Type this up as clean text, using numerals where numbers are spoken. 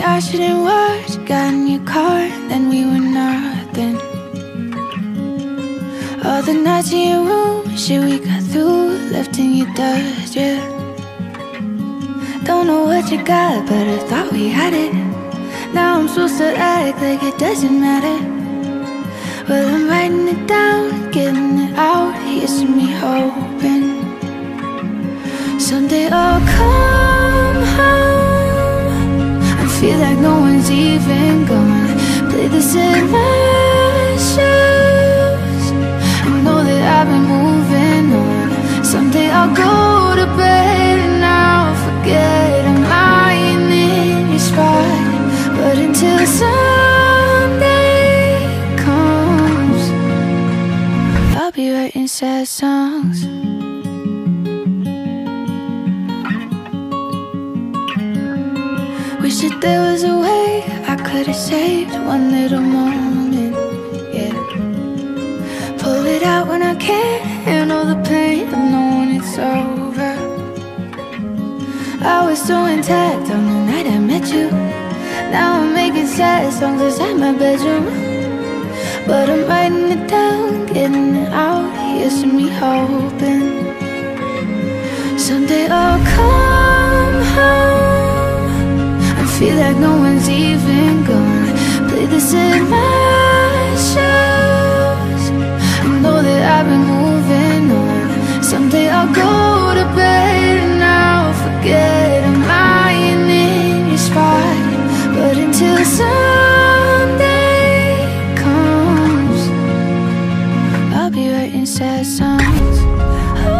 I shouldn't watch. Got in your car, then we were nothing. All the nights in your room, shit we got through, left in your dust, yeah. Don't know what you got, but I thought we had it. Now I'm supposed to act like it doesn't matter. Well, I'm writing it down, getting it out. Here's to me hoping someday I'll come home and feel like no one's even gone. Play this in my shoes and know that I've been moving on. Someday I'll go to bed and I'll forget I'm lying in your spot. But until someday comes, I'll be writing sad songs. Wish that there was a way I could have saved one little moment, yeah. Pull it out when I can't handle the pain of knowing it's over. I was so intact on the night I met you. Now I'm making sad songs inside my bedroom, but I'm writing it down, getting it out. Here's to me hoping someday I'll come home and feel like no one's even gone. Play this in my shoes and know that I've been moving on. Someday I'll go to bed and I'll forget I'm lying in your spot. But until someday comes, I'll be writing sad songs.